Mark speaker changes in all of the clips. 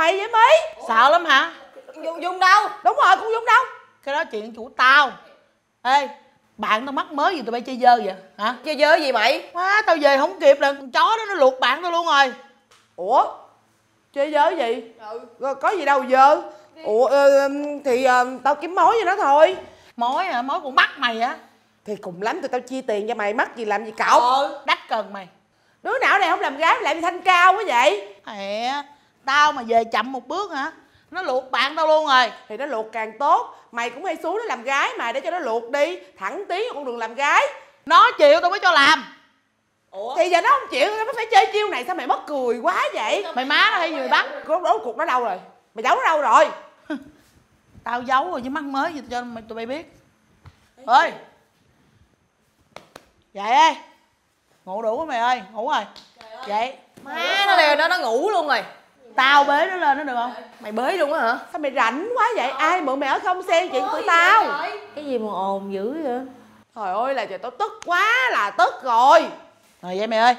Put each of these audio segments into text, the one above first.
Speaker 1: mày vậy Mỹ?
Speaker 2: Sợ lắm hả?
Speaker 3: Dung đâu?
Speaker 1: Đúng rồi, con Dung đâu?
Speaker 2: Cái đó chuyện của tao. Ê, bạn tao mắc mới gì tụi bay chơi dơ vậy hả?
Speaker 3: Chơi dơ gì mày?
Speaker 2: Quá, tao về không kịp là con chó đó nó luộc bạn tao luôn rồi.
Speaker 1: Ủa? Chơi dơ cái gì? Rồi, có gì đâu dơ. Ủa, thì tao kiếm mối cho nó thôi.
Speaker 2: Mối hả? Mối cũng bắt mày á.
Speaker 1: Thì cùng lắm tụi tao chia tiền cho mày, mắc gì làm gì cậu.
Speaker 2: Đắt cần mày.
Speaker 1: Đứa nào này không làm gái làm gì thanh cao quá vậy?
Speaker 2: Mẹ, tao mà về chậm một bước hả? Nó luộc bạn tao luôn rồi.
Speaker 1: Thì nó luộc càng tốt. Mày cũng hay xuống nó làm gái mà, để cho nó luộc đi. Thẳng tiến con đường làm gái.
Speaker 2: Nó chịu tao mới cho làm.
Speaker 1: Ủa? Thì giờ nó không chịu, nó phải chơi chiêu này. Sao mày mất cười quá vậy?
Speaker 2: Mày má nó hay gì mày bắt?
Speaker 1: Đố cuộc nó đâu rồi? Mày giấu nó đâu rồi?
Speaker 2: Tao giấu rồi chứ mắc mới gì cho tụi bay biết. Ơi, dậy ơi. Ngủ đủ quá mày ơi, ngủ rồi. Dậy.
Speaker 3: Má nó leo đó, nó ngủ luôn rồi.
Speaker 2: Tao bế nó lên nó được không?
Speaker 3: Mày bới luôn á hả?
Speaker 1: Sao mày rảnh quá vậy? Ai mượn mày ở không xen chuyện tụi tao?
Speaker 4: Cái gì mà ồn dữ vậy?
Speaker 1: Trời ơi là trời, tao tức quá là tức rồi.
Speaker 2: Rồi vậy mày ơi.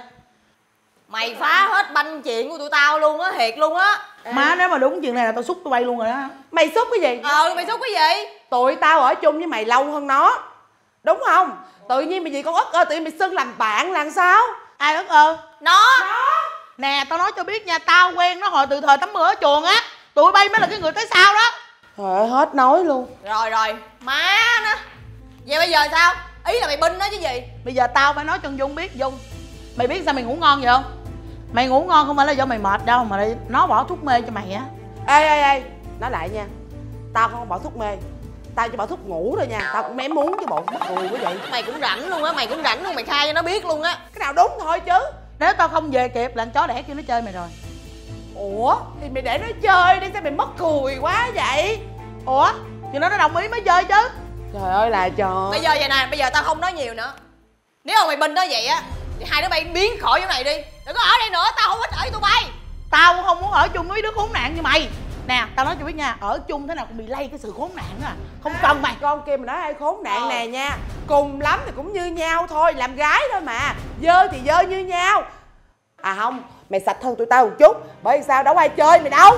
Speaker 3: Mày phá hết banh chuyện của tụi tao luôn á, thiệt luôn á.
Speaker 2: Má nếu mà đúng chuyện này là tao xúc tụi bay luôn rồi đó.
Speaker 1: Mày xúc cái gì?
Speaker 3: Mày xúc cái gì?
Speaker 1: Tụi tao ở chung với mày lâu hơn nó, đúng không? Tự nhiên mày gì con ất ơ, tự nhiên mày xưng làm bạn là sao?
Speaker 2: Ai ất ơ?
Speaker 3: Nó.
Speaker 2: Nè, tao nói cho biết nha, tao quen nó hồi từ thời tắm mưa ở chuồng á. Tụi bay mới là cái người tới sau đó.
Speaker 1: Trời ơi, hết nói luôn.
Speaker 3: Rồi, má nó. Vậy bây giờ sao? Ý là mày binh nó chứ gì?
Speaker 2: Bây giờ tao phải nói cho Dung biết. Dung, mày biết sao mày ngủ ngon vậy không? Mày ngủ ngon không phải là do mày mệt đâu, mà là nó bỏ thuốc mê cho mày á.
Speaker 1: Ê, nói lại nha. Tao không bỏ thuốc mê, tao chỉ bỏ thuốc ngủ thôi nha. Tao cũng mém muốn chứ bộ, mắc cười quá vậy.
Speaker 3: Mày cũng rảnh luôn á, mày khai cho nó biết luôn á.
Speaker 1: Cái nào đúng thôi chứ.
Speaker 2: Nếu tao không về kịp là con chó đẻ kêu nó chơi mày rồi.
Speaker 1: Ủa, thì mày để nó chơi đi, sao mày mất cười quá vậy?
Speaker 2: Ủa, thì nó đồng ý mới chơi chứ.
Speaker 1: Trời ơi là trời.
Speaker 3: Bây giờ vậy nè, bây giờ tao không nói nhiều nữa. Nếu mà mày binh nó vậy á, thì hai đứa bay biến khỏi chỗ này đi. Đừng có ở đây nữa, tao không thích ở với tụi bay.
Speaker 2: Tao cũng không muốn ở chung với đứa khốn nạn như mày. Nè, tao nói cho biết nha, ở chung thế nào cũng bị lây cái sự khốn nạn đó à. Không cần mày.
Speaker 1: Con kia mà nói ai khốn nạn nè nha. Cùng lắm thì cũng như nhau thôi, làm gái thôi mà. Dơ thì dơ như nhau. À không, mày sạch hơn tụi tao một chút. Bởi vì sao, đâu ai chơi mày đâu.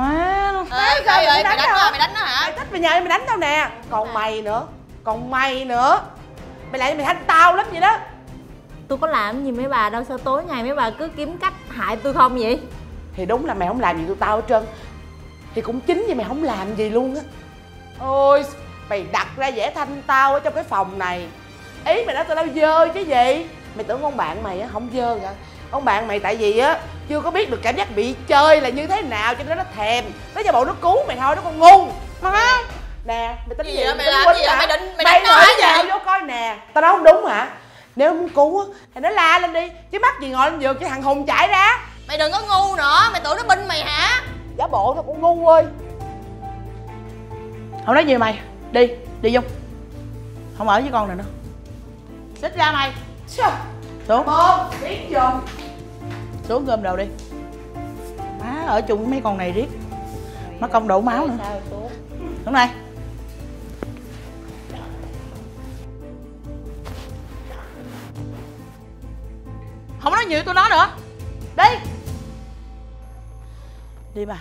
Speaker 3: Mày đánh nó hả?
Speaker 1: Mày thích mày nhờ mày đánh tao nè. Còn mày nữa. Mày lại mày thanh tao lắm vậy đó.
Speaker 4: Tôi có làm gì mấy bà đâu, sao tối ngày mấy bà cứ kiếm cách hại tôi không vậy?
Speaker 1: Thì đúng là mày không làm gì tụi tao hết trơn. Thì cũng chính vì mày không làm gì luôn á. Ôi, mày đặt ra vẻ thanh tao ở trong cái phòng này. Ý mày nói tụi tao dơ chứ gì. Mày tưởng con bạn mày á không dơ hả? Con bạn mày tại vì á chưa có biết được cảm giác bị chơi là như thế nào, cho nên nó thèm. Nó giả bộ nó cứu mày thôi, nó còn ngu. Má nè, mày tính gì?
Speaker 3: Mày làm gì vậy? Mày đánh nó
Speaker 1: nói
Speaker 3: hả?
Speaker 1: vào vô coi nè. Tao nói không đúng hả? Nếu muốn cứu á thì nó la lên đi, chứ mắc gì ngồi lên giường cho thằng Hùng chạy ra.
Speaker 3: Mày đừng có ngu nữa, mày tưởng nó binh mày hả?
Speaker 1: Giả bộ tao cũng ngu ơi.
Speaker 2: Không nói gì mày. Đi Dung. Không ở với con này nữa. Xích ra mày. Xuống.
Speaker 1: Biết chưa?
Speaker 2: Xuống gom đồ đi. Má ở chung với mấy con này riết mất công đổ máu nữa. Xuống đây. Không nói nhiều tôi nói nữa. Đi. Đi bà.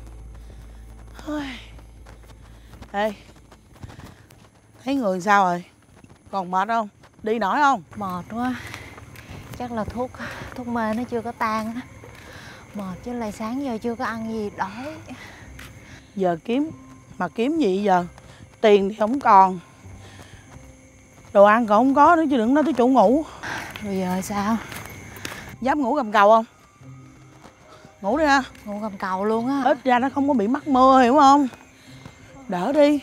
Speaker 2: Ê, thấy người sao rồi? Còn mệt không? Đi nổi không?
Speaker 4: Mệt quá. Chắc là thuốc mê nó chưa có tan á. Mệt chứ lại sáng giờ chưa có ăn gì, đói.
Speaker 2: Giờ kiếm, mà kiếm gì giờ? Tiền thì không còn, đồ ăn còn không có nữa, chứ đừng nói tới chỗ ngủ.
Speaker 4: Rồi giờ sao?
Speaker 2: Dám ngủ gầm cầu không? Ngủ đi ha.
Speaker 4: Ngủ gầm cầu luôn á.
Speaker 2: Ít ra nó không có bị mắc mưa, hiểu không? Đỡ đi.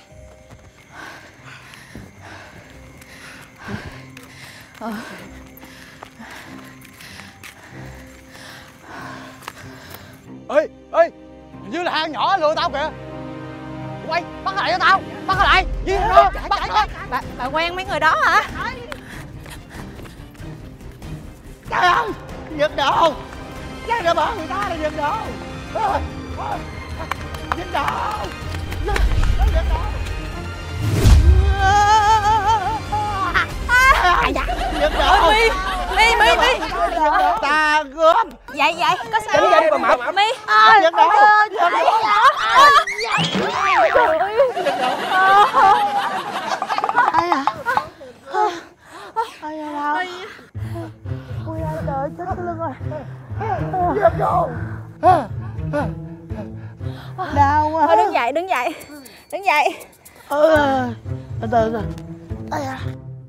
Speaker 5: Ê, hình như là hai con nhỏ lừa tao kìa. Quay, bắt lại cho tao, bắt lại. Giết nó, bắt nó.
Speaker 4: Bà quen mấy người đó hả?
Speaker 2: Trời ơi, giật đồ. Giật đồ bỏ người ta là giật đồ. Giật đồ. Giật đồ. Giật đồ.
Speaker 4: Mi.
Speaker 2: Ta gớm.
Speaker 4: Vậy có sao?
Speaker 5: Chỉnh con mập.
Speaker 4: Mi.
Speaker 2: Giật đồ.
Speaker 4: dậy, đứng dậy. Đứng dậy.
Speaker 2: Từ từ. Ây da.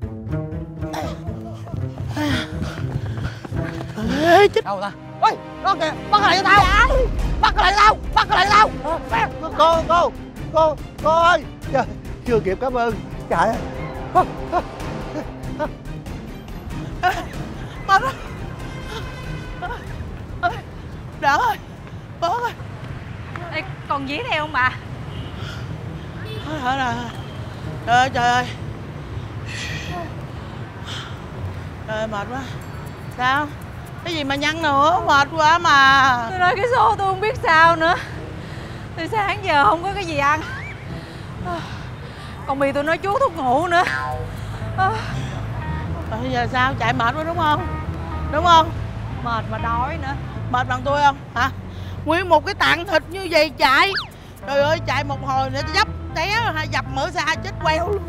Speaker 2: Ê, chết.
Speaker 5: Đâu ta? Ôi, đó kìa, bắt lại cho tao. Bắt lại cho tao, bắt lại cho tao. Cô ơi. Chưa kịp cảm ơn. Trời ơi.
Speaker 2: Mệt quá. Đỡ ơi. Bớt ơi.
Speaker 4: Ê, còn dí theo không bà?
Speaker 2: Thở nè. Trời ơi, trời ơi. Trời ơi, mệt quá. Sao? Cái gì mà nhăn nữa, mệt quá mà.
Speaker 4: Tôi nói cái số tôi không biết sao nữa. Từ sáng giờ không có cái gì ăn. Còn bị tôi nói chú thuốc ngủ nữa.
Speaker 2: Bây giờ sao? Chạy mệt quá đúng không? Đúng không?
Speaker 4: Mệt mà đói nữa.
Speaker 2: Mệt bằng tôi không? Hả? Nguyên một cái tạng thịt như vậy chạy. Trời ơi, chạy một hồi nữa dấp té dập mở xa chết queo luôn.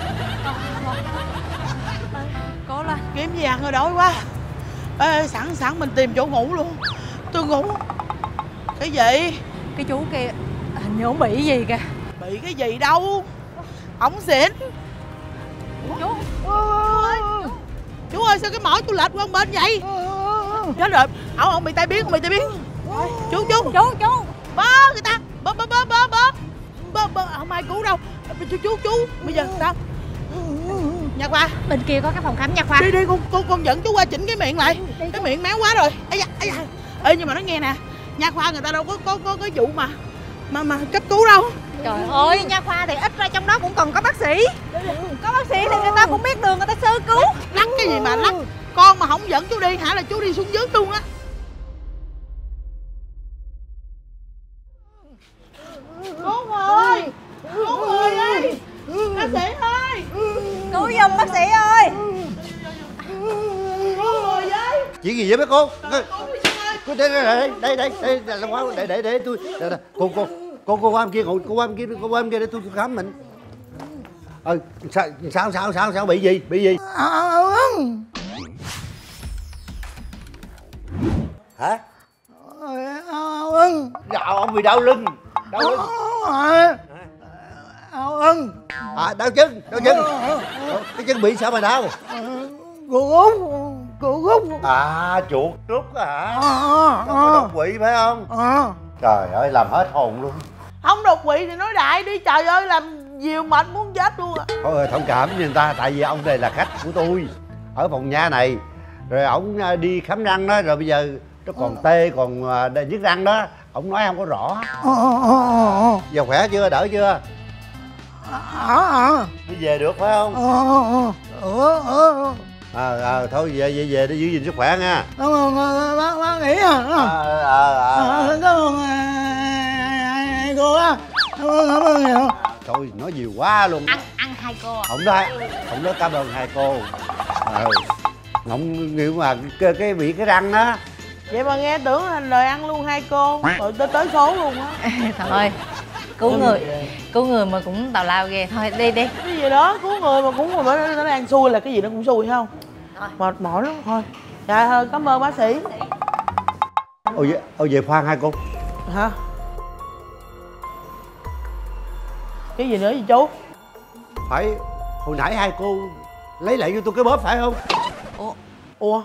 Speaker 4: Cố lên.
Speaker 2: Kiếm gì ăn rồi đói quá. Ê, sẵn mình tìm chỗ ngủ luôn. Tôi ngủ. Cái gì?
Speaker 4: Cái chú kia hình như ổng bị gì kìa.
Speaker 2: Bị cái gì đâu. Ổng xỉn.
Speaker 4: Chú.
Speaker 2: Chú ơi, sao cái mỏ tôi lệch qua bên vậy? Chết rồi, ổng bị tai biến, Chú. Bớ người ta. Bớ không ai cứu đâu. Chú, bây giờ sao? Nha khoa.
Speaker 4: Bên kia có cái phòng khám nha khoa.
Speaker 2: Đi con dẫn chú qua chỉnh cái miệng lại. Cái miệng méo quá rồi. Ây da. Ê, nhưng mà nói nghe nè, nha khoa người ta đâu có cái vụ mà cấp cứu đâu.
Speaker 4: Trời ơi, nha khoa thì ít ra trong đó cũng còn có bác sĩ. Có bác sĩ thì người ta cũng biết đường người ta sơ cứu.
Speaker 2: Lắc cái gì mà lắc? Con mà không dẫn chú đi hả là chú đi xuống dưới luôn á. Cứu người ơi. Bác sĩ ơi.
Speaker 4: Cứu giùm bác sĩ ơi.
Speaker 2: Cứu người với.
Speaker 6: Chuyện gì vậy mấy cô? Đây để tôi. Cô qua bên kia ngồi, cô qua bên kia để tôi khám mình. Sao bị gì? Hả? Dạ, ông bị đau lưng. Đau chân. Cái chân bị sao mà đau?
Speaker 2: Cô Út.
Speaker 6: À, chuột rút á hả? Có đột quỵ phải không? Trời ơi, làm hết hồn luôn.
Speaker 2: Không đột quỵ thì nói đại đi, trời ơi, làm nhiều mệt muốn chết luôn à.
Speaker 6: Thôi thông cảm với người ta, tại vì ông này là khách của tôi ở phòng nha này. Rồi ổng đi khám răng đó, rồi bây giờ nó còn tê, còn nhức răng đó. Ổng nói không có rõ. Giờ khỏe chưa, đỡ chưa? Đi về được phải không? Thôi về đi, giữ gìn sức khỏe nha.
Speaker 2: Cảm ơn bác nghĩ à. Cảm ơn cô á. Cảm ơn nhiều.
Speaker 6: Thôi nói nhiều quá luôn.
Speaker 4: Ăn hai cô.
Speaker 6: Không nói cảm ơn hai cô. Không nghĩ mà cái bị cái răng đó.
Speaker 2: Vậy mà nghe tưởng thành lời ăn luôn hai cô. Rồi tới số luôn á.
Speaker 4: Thôi cứu người mà cũng tào lao ghê. Thôi đi. Cái
Speaker 2: gì đó cứu người mà cũng nó đang xui là cái gì nó cũng xui không? Mệt mỏi lắm thôi. Dạ thôi, cảm ơn bác sĩ.
Speaker 6: Về khoan hai cô.
Speaker 2: Hả? Cái gì nữa vậy chú?
Speaker 6: Phải hồi nãy hai cô lấy lại cho tôi cái bóp phải không?
Speaker 2: Ủa?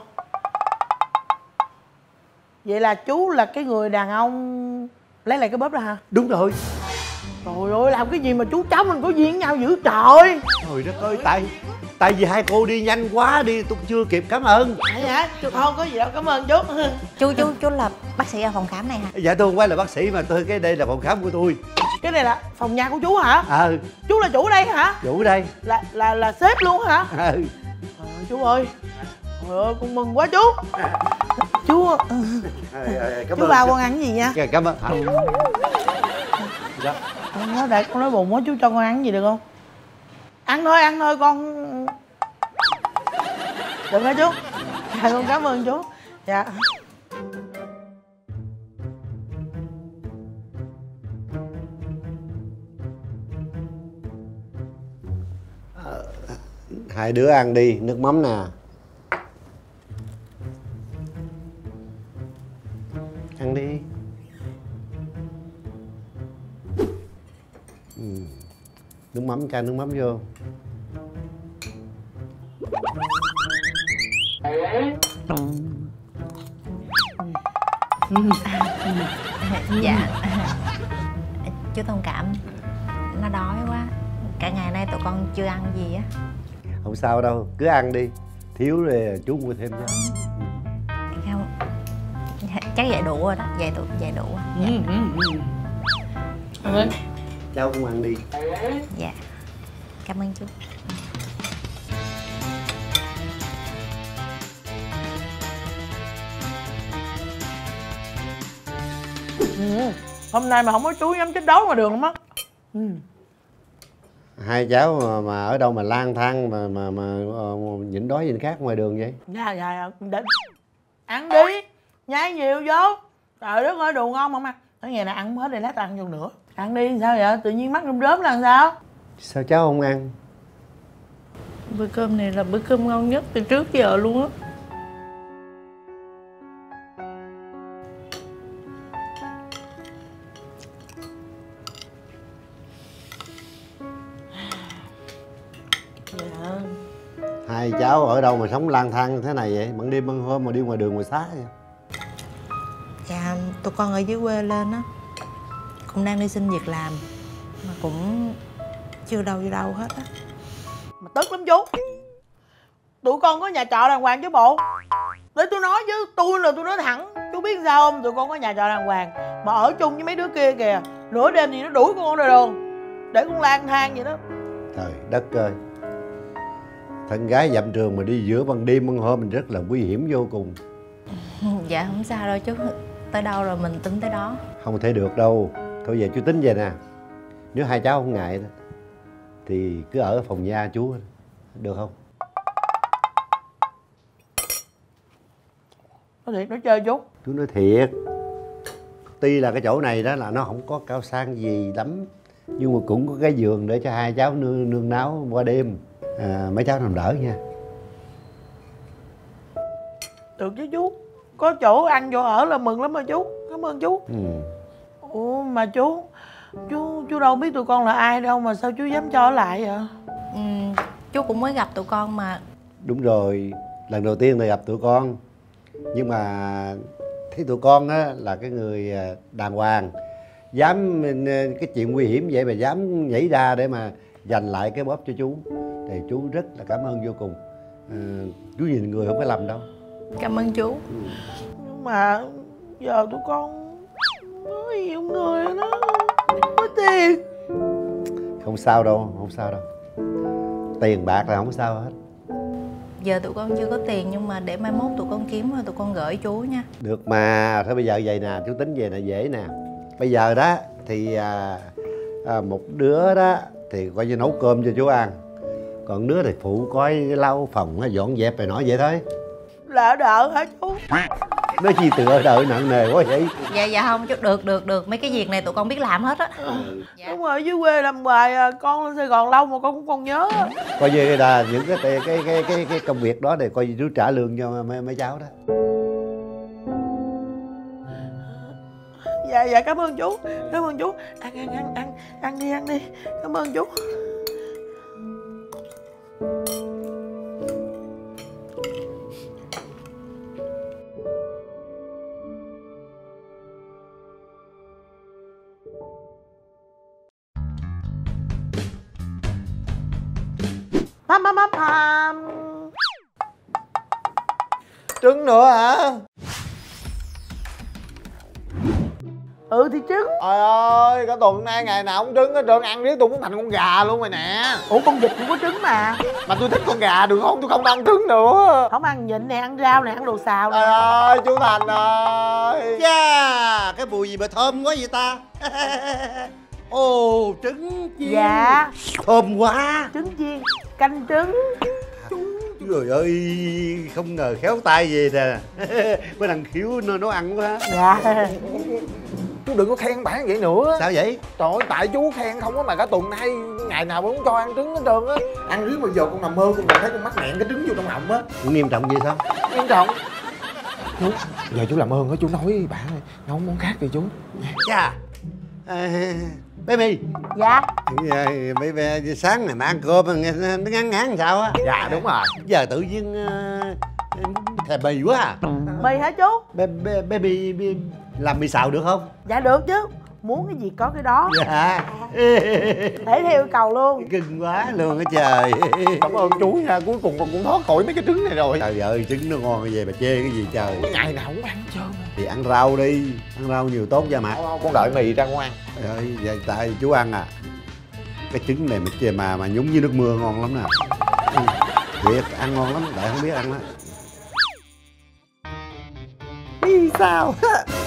Speaker 2: Vậy là chú là cái người đàn ông lấy lại cái bóp đó hả?
Speaker 6: Đúng rồi.
Speaker 2: Trời ơi, làm cái gì mà chú cháu mình có duyên với nhau dữ trời.
Speaker 6: Trời đất ơi, tại vì hai cô đi nhanh quá đi, tôi chưa kịp cảm ơn.
Speaker 2: Hả? Không có gì đâu, cảm ơn chú.
Speaker 4: Chú là bác sĩ ở phòng khám này hả?
Speaker 6: Dạ tôi không phải là bác sĩ mà cái đây là phòng khám của tôi.
Speaker 2: Cái này là phòng nhà của chú hả? Chú là chủ đây hả?
Speaker 6: Chủ đây.
Speaker 2: Là sếp luôn hả? Chú ơi. Trời ơi, con mừng quá chú. Chú chú bao con ăn gì nha?
Speaker 6: Cảm ơn.
Speaker 2: Dạ. Để con nói bụng quá, chú cho con ăn gì được không? Ăn thôi con. Được hả chú? Dạ con cảm ơn chú. Dạ.
Speaker 6: Hai đứa ăn đi, nước mắm nè. Ăn đi. Nước mắm, chan nước mắm vô.
Speaker 4: Dạ. Chú thông cảm, nó đói quá, cả ngày nay tụi con chưa ăn gì á.
Speaker 6: Không sao đâu, cứ ăn đi, thiếu rồi chú mua thêm cho.
Speaker 4: Không, chắc vậy đủ rồi đó, vậy đủ. Dạ.
Speaker 6: Cháu cũng ăn đi.
Speaker 4: Dạ, cảm ơn chú.
Speaker 2: Hôm nay mà không có chú dám chết đói ngoài đường không á.
Speaker 6: Hai cháu mà ở đâu mà lang thang mà nhịn đói nhìn khác ngoài đường vậy?
Speaker 2: Dạ, để ăn đi, nhai nhiều vô. Trời đất ơi, đồ ngon mà ăn. Nói nghe nè, ăn không hết đi, lát tao ăn vô nữa. Ăn đi, sao vậy? Tự nhiên mắt rơm rớm là sao?
Speaker 6: Sao cháu không ăn?
Speaker 2: Bữa cơm này là bữa cơm ngon nhất từ trước giờ luôn á. Dạ.
Speaker 6: Hai cháu ở đâu mà sống lang thang thế này vậy? Ban đêm ban hôm mà đi ngoài đường ngoài xá vậy?
Speaker 4: Dạ, tụi con ở dưới quê lên á, cũng đang đi xin việc làm mà cũng chưa đâu vô đâu hết á.
Speaker 2: Mà tức lắm chú. Tụi con có nhà trọ đàng hoàng chứ bộ. Để tôi nói chứ, tôi nói thẳng. Chú biết sao không? Tụi con có nhà trọ đàng hoàng mà ở chung với mấy đứa kia kìa. Nửa đêm thì nó đuổi con ra đường, để con lang thang vậy đó.
Speaker 6: Trời đất ơi, thân gái dặm trường mà đi giữa ban đêm ban hôm mình rất là nguy hiểm vô cùng.
Speaker 4: Dạ không sao đâu chú, tới đâu rồi mình tính tới đó.
Speaker 6: Không thể được đâu. Thôi giờ chú tính về nè, nếu hai cháu không ngại đó thì cứ ở phòng nhà chú, được không?
Speaker 2: Nói thiệt, nói chơi chú.
Speaker 6: Chú nói thiệt, tuy là cái chỗ này đó là nó không có cao sang gì lắm, nhưng mà cũng có cái giường để cho hai cháu nương náu qua đêm. Mấy cháu nằm đỡ nha.
Speaker 2: Được chứ chú, có chỗ ăn chỗ ở là mừng lắm mà chú. Cảm ơn chú. Ủa mà chú đâu biết tụi con là ai đâu mà sao chú dám cho ở lại vậy?
Speaker 4: Chú cũng mới gặp tụi con mà.
Speaker 6: Đúng rồi, lần đầu tiên là gặp tụi con, nhưng mà thấy tụi con á là cái người đàng hoàng, dám cái chuyện nguy hiểm vậy mà dám nhảy ra để mà giành lại cái bóp cho chú, thì chú rất là cảm ơn vô cùng. Chú nhìn người không có lầm đâu.
Speaker 4: Cảm ơn chú.
Speaker 2: Nhưng mà giờ tụi con mới yêu người đó, có tiền.
Speaker 6: Không sao đâu, không sao đâu. Tiền bạc là không sao hết.
Speaker 4: Giờ tụi con chưa có tiền, nhưng mà để mai mốt tụi con kiếm rồi tụi con gửi chú nha.
Speaker 6: Được mà, thôi bây giờ vậy nè, chú tính về là dễ nè. Bây giờ đó thì một đứa đó thì coi như nấu cơm cho chú ăn, còn đứa thì phụ coi lau phòng, dọn dẹp này nọ vậy thôi.
Speaker 2: Lỡ đỡ hả chú?
Speaker 6: Nói chi tựa đợi nặng nề quá vậy?
Speaker 4: Dạ không chú, được, mấy cái việc này tụi con biết làm hết á.
Speaker 2: Dạ. Đúng rồi, dưới quê làm hoài con lên Sài Gòn lâu mà con cũng còn nhớ.
Speaker 6: Coi như là những cái công việc đó thì coi như chú trả lương cho mấy cháu đó.
Speaker 2: Dạ cảm ơn chú. Ăn đi. Cảm ơn chú.
Speaker 5: Trứng nữa hả?
Speaker 2: Ừ thì trứng.
Speaker 5: Trời ơi, cả tuần nay ngày nào cũng trứng hết trơn, ăn riết tôi muốn thành con gà luôn rồi nè.
Speaker 2: Ủa con vịt cũng có trứng mà.
Speaker 5: Mà tôi thích con gà được không? Tôi không ăn trứng nữa.
Speaker 2: Không ăn nhịn nè, ăn rau nè, ăn đồ xào nè.
Speaker 5: Trời ơi, chú Thành ơi.
Speaker 6: Chà, cái mùi gì mà thơm quá vậy ta? Ồ, trứng chiên.
Speaker 2: Dạ.
Speaker 6: Thơm quá.
Speaker 2: Trứng chiên, canh trứng.
Speaker 6: Trời ơi, không ngờ khéo tay về nè. Mấy thằng Khiếu nó ăn quá.
Speaker 2: Dạ.
Speaker 5: Chú đừng có khen bản vậy nữa.
Speaker 6: Sao vậy?
Speaker 5: Trời ơi, tại chú khen không á mà cả tuần nay ngày nào cũng cho ăn trứng hết trơn á. Ăn riết mà giờ con nằm mơ con còn thấy con mắc nghẹn cái trứng vô trong họng á.
Speaker 6: Nghiêm trọng vậy sao?
Speaker 5: Nghiêm trọng. Chú, giờ chú làm ơn á, chú nói với bạn nấu món khác đi chú.
Speaker 6: Chà, Bé My.
Speaker 2: Dạ.
Speaker 6: Bé sáng này mà ăn cơm nghe nó ngán ngán sao á?
Speaker 5: Dạ đúng rồi.
Speaker 6: Giờ tự nhiên thèm mì quá à.
Speaker 2: Mì hả chú?
Speaker 6: Bé My làm mì xào được không?
Speaker 2: Dạ được chứ, muốn cái gì có cái đó.
Speaker 6: Dạ.
Speaker 2: Thể theo yêu cầu luôn.
Speaker 6: Kinh quá luôn á trời.
Speaker 5: Cảm ơn chú nha, cuối cùng con cũng thoát khỏi mấy cái trứng này rồi.
Speaker 6: Trời ơi, trứng nó ngon về mà chê cái gì trời.
Speaker 5: Ngày nào cũng ăn trơn.
Speaker 6: Thì ăn rau đi, ăn rau nhiều tốt cho mặt.
Speaker 5: Con đợi mì ra con ăn.
Speaker 6: Trời ơi, vậy tại chú ăn à. Cái trứng này mà nhúng với nước mưa ngon lắm nè. Thiệt, ăn ngon lắm, tại không biết ăn đó.
Speaker 5: Vì sao?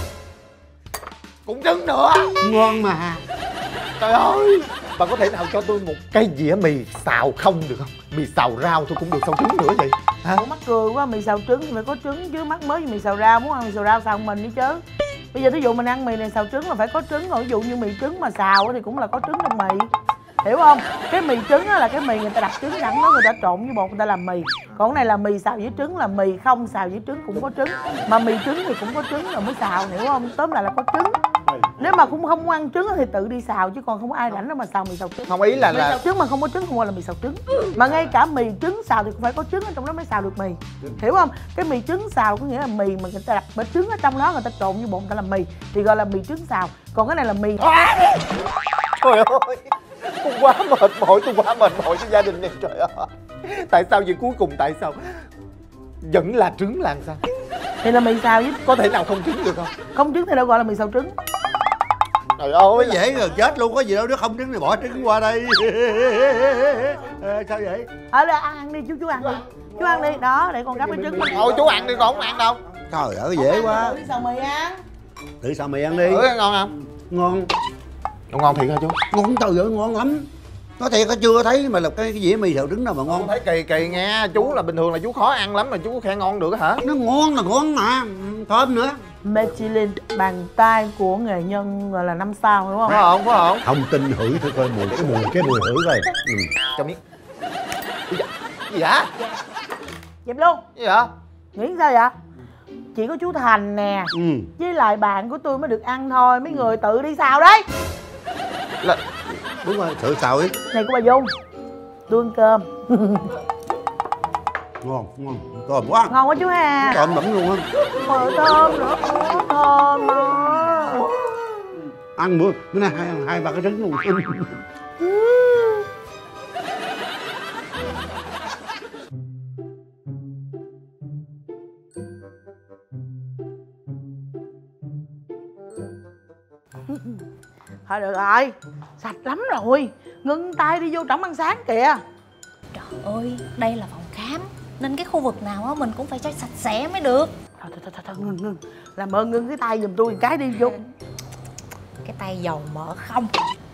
Speaker 5: Cũng trứng nữa.
Speaker 6: Ngon mà.
Speaker 5: Trời ơi, bà có thể nào cho tôi một cái dĩa mì xào không được không? Mì xào rau tôi cũng được, sao trứng nữa vậy? Hả?
Speaker 2: Ủa mắc cười quá, mì xào trứng thì phải có trứng chứ, mắc mới mì xào rau, muốn ăn mì xào rau xào mình đi chứ. Bây giờ thí dụ mình ăn mì này xào trứng là phải có trứng, rồi ví dụ như mì trứng mà xào thì cũng là có trứng trong mì. Hiểu không? Cái mì trứng là cái mì người ta đặt trứng sẵn đó, người ta trộn với bột người ta làm mì. Còn cái này là mì xào với trứng, là mì không xào với trứng cũng có trứng. Mà mì trứng thì cũng có trứng rồi mới xào, hiểu không? Tóm lại là có trứng. Nếu mà cũng không ăn trứng thì tự đi xào, chứ còn không có ai rảnh đâu mà xào mì xào trứng.
Speaker 5: Không, ý là
Speaker 2: Mì xào trứng mà không có trứng không gọi là mì xào trứng. Mà ngay cả mì trứng xào thì cũng phải có trứng ở trong đó mới xào được mì. Hiểu không? Cái mì trứng xào có nghĩa là mì mà người ta đặt bể trứng ở trong đó, người ta trộn với bột người ta làm mì thì gọi là mì trứng xào. Còn cái này là mì.
Speaker 5: Trời ơi, tôi quá mệt mỏi cho gia đình này, trời ơi. Tại sao vậy, cuối cùng tại sao vẫn là trứng là sao?
Speaker 2: Thì là mì xào với.
Speaker 5: Có thể nào không trứng được không?
Speaker 2: Không trứng thì đâu gọi là mì xào trứng.
Speaker 5: Trời ơi,
Speaker 6: Dễ rồi, chết luôn, có gì đâu, đứa không trứng thì bỏ trứng qua đây. Sao vậy?
Speaker 2: Ăn đi chú ăn đi. Chú ăn đi, đó, để con gắp cái trứng.
Speaker 5: thôi chú ăn đi, con không ăn đâu.
Speaker 6: Trời ơi, dễ quá.
Speaker 2: Đi xào mì ăn.
Speaker 6: Thử xào mì ăn đi.
Speaker 5: Ngon không?
Speaker 6: Ngon.
Speaker 5: Ngon thiệt hả chú?
Speaker 6: Ngon, trời ơi, ngon lắm. Nói thiệt, chưa thấy mà là cái dĩa mì xào trứng nào mà ngon.
Speaker 5: Thấy kỳ kỳ nghe, chú là bình thường là chú khó ăn lắm mà chú có khe ngon được hả?
Speaker 6: Nó ngon là ngon mà, thơm nữa.
Speaker 2: Michelin, bàn tay của nghề nhân gọi là 5 sao đúng không?
Speaker 5: Phải không?
Speaker 6: Không tin hửi thử coi cái mùi hửi coi.
Speaker 5: Cho miếng. Gì vậy?
Speaker 2: Dẹp luôn.
Speaker 5: Gì vậy?
Speaker 2: Nghĩ sao vậy? Chỉ có chú Thành nè, với lại bạn của tôi mới được ăn thôi, mấy người tự đi xào đấy.
Speaker 6: Đúng rồi, thử xào đi.
Speaker 2: Này của bà Dung, tôi ăn cơm.
Speaker 6: Ngon, thơm quá.
Speaker 2: Ngon quá chú ha.
Speaker 6: Thơm lắm luôn á.
Speaker 2: Rồi thơm nữa, thơm đó.
Speaker 6: Ăn bữa nay hai ba cái trứng luôn.
Speaker 2: Thôi được rồi, sạch lắm rồi. Ngưng tay đi vô trỏng ăn sáng kìa.
Speaker 7: Trời ơi, đây là phòng khám nên cái khu vực nào á mình cũng phải cho sạch sẽ mới được.
Speaker 2: Thôi, ngưng. Làm ơn ngưng cái tay giùm tôi một cái đi vô.
Speaker 7: Cái tay dầu mỡ không.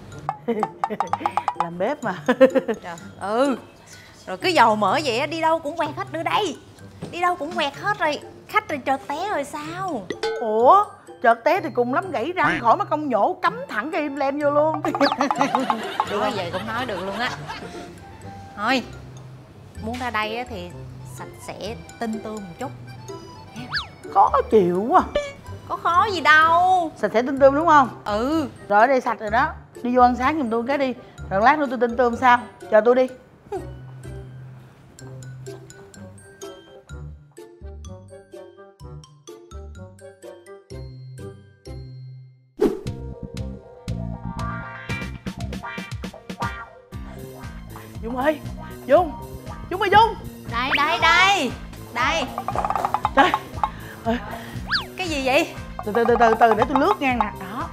Speaker 2: Làm bếp mà.
Speaker 7: Trời, rồi cứ dầu mỡ vậy á, đi đâu cũng quẹt hết nữa đây. Đi đâu cũng quẹt hết rồi. Khách rồi chợt té rồi sao?
Speaker 2: Ủa, chợt té thì cùng lắm gãy răng, khỏi mất công nhổ cắm thẳng cái im lem vô luôn.
Speaker 7: Đúng rồi, vậy cũng nói được luôn á. Thôi, muốn ra đây á thì sạch sẽ tinh tươm một chút.
Speaker 2: Khó chịu quá.
Speaker 7: Có khó gì đâu.
Speaker 2: Sạch sẽ tinh tươm đúng không?
Speaker 7: Ừ.
Speaker 2: Rồi ở đây sạch rồi đó. Đi vô ăn sáng giùm tôi cái đi. Rồi lát nữa tôi tinh tươm sao? Chờ tôi đi. Dung ơi, Dung ơi Dung.
Speaker 7: Đây.
Speaker 2: Trời.
Speaker 7: Cái gì vậy?
Speaker 2: Từ để tôi lướt ngang nè. Đó.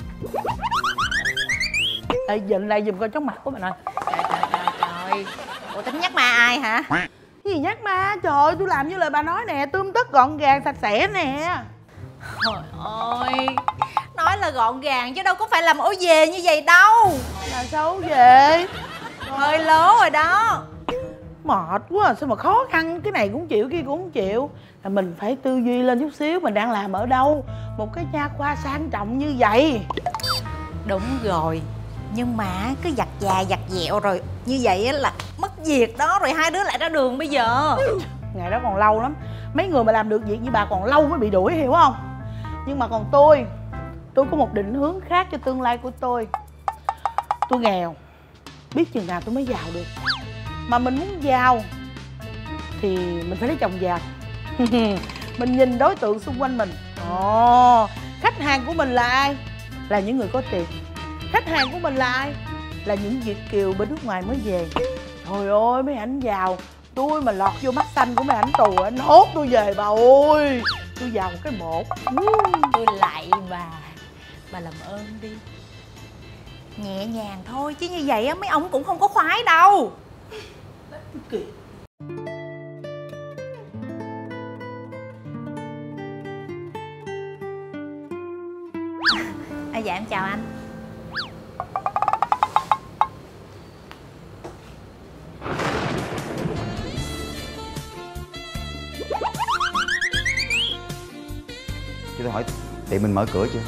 Speaker 2: Ê, dịnh lại giùm coi chóng mặt của mình ơi.
Speaker 7: Trời. Ủa tính nhắc ma ai hả?
Speaker 2: Cái gì nhắc ma? Trời ơi, tôi làm như lời bà nói nè, tươm tất gọn gàng sạch sẽ nè.
Speaker 7: Trời ơi, nói là gọn gàng chứ đâu có phải làm ổ về như vậy đâu.
Speaker 2: Là xấu vậy?
Speaker 7: Hơi lố rồi đó.
Speaker 2: Mệt quá, sao mà khó khăn, cái này cũng chịu, kia cũng không chịu. Là mình phải tư duy lên chút xíu, mình đang làm ở đâu. Một cái nha khoa sang trọng như vậy.
Speaker 7: Đúng rồi, nhưng mà cứ giặt già giặt dẹo rồi như vậy là mất việc đó, rồi hai đứa lại ra đường bây giờ.
Speaker 2: Ngày đó còn lâu lắm. Mấy người mà làm được việc như bà còn lâu mới bị đuổi, hiểu không? Nhưng mà còn tôi Tôi có một định hướng khác cho tương lai của tôi. Tôi nghèo, biết chừng nào tôi mới giàu được. Mà mình muốn giàu thì mình phải lấy chồng giàu. Mình nhìn đối tượng xung quanh mình. Khách hàng của mình là ai? Là những người có tiền. Khách hàng của mình là ai? Là những Việt kiều bên nước ngoài mới về. Trời ơi, mấy ảnh giàu, tôi mà lọt vô mắt xanh của mấy ảnh tù, ảnh hốt tôi về bà ơi. Tôi giàu một cái một.
Speaker 7: Tôi lạy bà làm ơn đi. Nhẹ nhàng thôi chứ như vậy á mấy ông cũng không có khoái đâu. Dạ em chào anh.
Speaker 8: Cho tôi hỏi tiệm mình mở cửa chưa?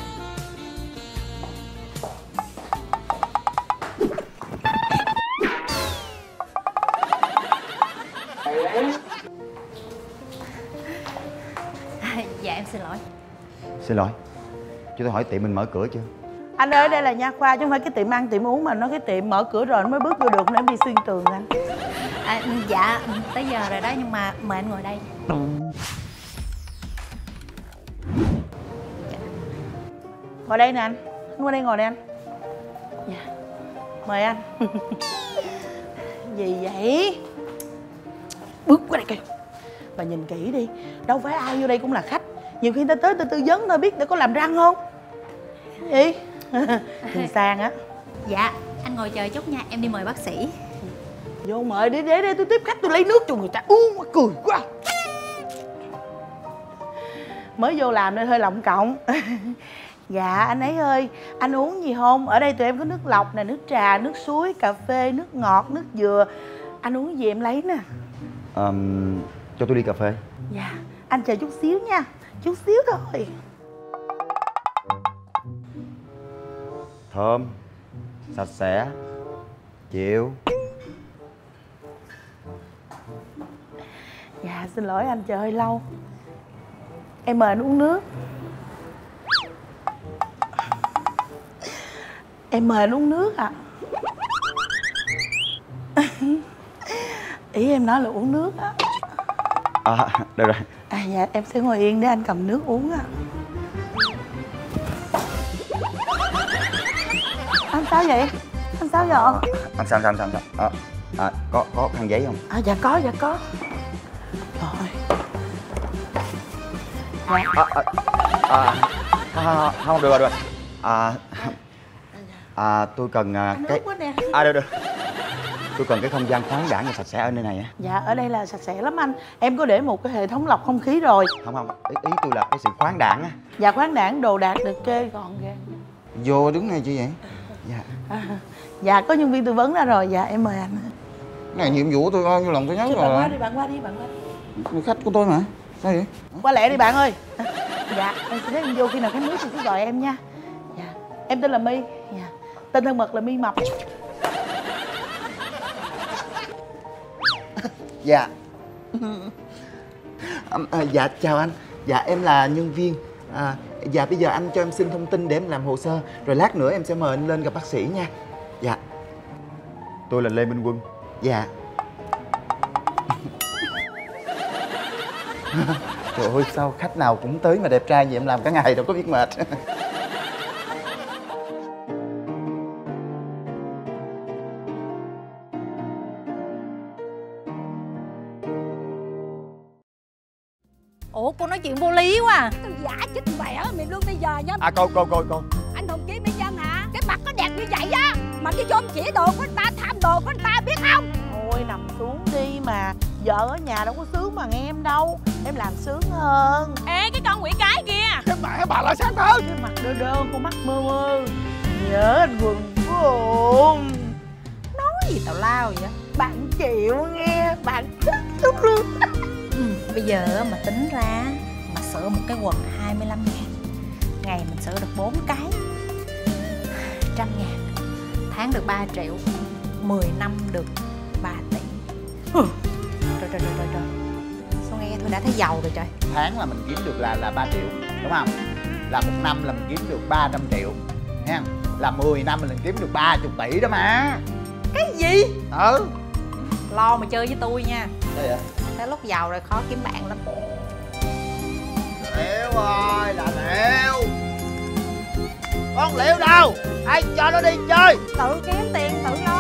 Speaker 7: Dạ em xin lỗi.
Speaker 8: Xin lỗi, cho tôi hỏi tiệm mình mở cửa chưa?
Speaker 2: Anh ơi, đây là nha khoa chứ không phải cái tiệm ăn tiệm uống, mà nó cái tiệm mở cửa rồi nó mới bước vô được, nên em đi xuyên tường anh.
Speaker 7: Dạ tới giờ rồi đó, nhưng mà mời anh ngồi đây.
Speaker 2: Ngồi đây nè anh ngồi đây, ngồi đây anh. Dạ, mời anh. Gì vậy? Bước qua đây kìa. Bà nhìn kỹ đi, đâu phải ai vô đây cũng là khách. Nhiều khi người ta tới tư vấn thôi, biết để có làm răng không? Gì? Nhìn sang á.
Speaker 7: Dạ, anh ngồi chờ chút nha, em đi mời bác sĩ.
Speaker 2: Vô mời đi, để tôi tiếp khách, tôi lấy nước cho người ta uống. Cười quá. Mới vô làm nên hơi lộng cộng. Dạ anh ấy ơi, anh uống gì không? Ở đây tụi em có nước lọc nè, nước trà, nước suối, cà phê, nước ngọt, nước dừa. Anh uống gì em lấy nè.
Speaker 8: Cho tôi ly cà phê.
Speaker 2: Dạ, anh chờ chút xíu nha. Chút xíu thôi.
Speaker 8: Thơm, sạch sẽ, chịu.
Speaker 2: Dạ xin lỗi anh chờ hơi lâu. Em mời anh uống nước. Em mời anh uống nước ạ. Ý em nói là uống nước á.
Speaker 8: Được rồi.
Speaker 2: Dạ em sẽ ngồi yên để anh cầm nước uống ạ. Anh sao vậy? Anh sao vậy?
Speaker 8: Anh sao? Có khăn giấy không?
Speaker 2: Dạ có. Rồi.
Speaker 8: Không được rồi. Tôi cần cái. Được. Tôi cần cái không gian thoáng đãng và sạch sẽ ở nơi này á.
Speaker 2: Dạ ở đây là sạch sẽ lắm anh. Em có để một cái hệ thống lọc không khí rồi.
Speaker 8: Không, ý tôi là cái sự khoáng đãng á.
Speaker 2: Dạ khoáng đãng, đồ đạc được kê gọn gàng.
Speaker 8: Vô đứng này chứ vậy? Dạ.
Speaker 2: Dạ có nhân viên tư vấn ra rồi. Dạ em mời anh.
Speaker 8: Này nhiệm vụ tôi coi, lòng tôi nhớ rồi.
Speaker 2: Bạn qua đi.
Speaker 8: Người khách của tôi mà. Sao vậy?
Speaker 2: Qua lẹ đi bạn ơi. Dạ em sẽ thấy em vô, khi nào khách nước thì cứ gọi em nha. Dạ em tên là My. Dạ tên thân mật là My Mập.
Speaker 8: Dạ. Dạ chào anh. Dạ em là nhân viên. Dạ bây giờ anh cho em xin thông tin để em làm hồ sơ, rồi lát nữa em sẽ mời anh lên gặp bác sĩ nha. Dạ. Tôi là Lê Minh Quân. Dạ. Trời ơi sao khách nào cũng tới mà đẹp trai vậy, em làm cả ngày đâu có biết mệt.
Speaker 7: Ủa cô nói chuyện vô lý quá à.
Speaker 3: Tôi giả chết mẹ mày luôn bây giờ nha.
Speaker 8: Cô.
Speaker 3: Anh Hồng Kim Mỹ Dân hả? Cái mặt nó đẹp như vậy á mà đi cho ông chỉ đồ của anh ta, tham đồ của anh ta biết không?
Speaker 2: Thôi nằm xuống đi mà. Vợ ở nhà đâu có sướng bằng em đâu. Em làm sướng hơn.
Speaker 3: Ê cái con quỷ cái kia.
Speaker 5: Cái mẹ bà lại sáng hơn.
Speaker 2: Cái mặt đơ đơ, con mắt mơ mơ. Nhớ anh Quần buồn. Nói gì tào lao vậy? Bạn chịu nghe. Bạn thích lắm luôn.
Speaker 7: Bây giờ mà tính ra mà sửa một cái quần 25.000, ngày mình sửa được 4 cái 100.000, tháng được 3 triệu, 10 năm được 3 tỷ. Trời. Sao nghe thôi đã thấy giàu rồi trời.
Speaker 5: Tháng là mình kiếm được là 3 triệu đúng không? là 1 năm là mình kiếm được 300 triệu nha. Là 10 năm mình kiếm được 30 tỷ đó mà.
Speaker 7: Cái gì?
Speaker 5: Ừ.
Speaker 7: Lo mà chơi với tôi nha.
Speaker 5: Sao vậy?
Speaker 7: Tới lúc giàu rồi khó kiếm bạn lắm.
Speaker 5: Liễu ơi là Liễu. Con Liễu đâu? Ai cho nó đi chơi?
Speaker 7: Tự kiếm tiền tự lo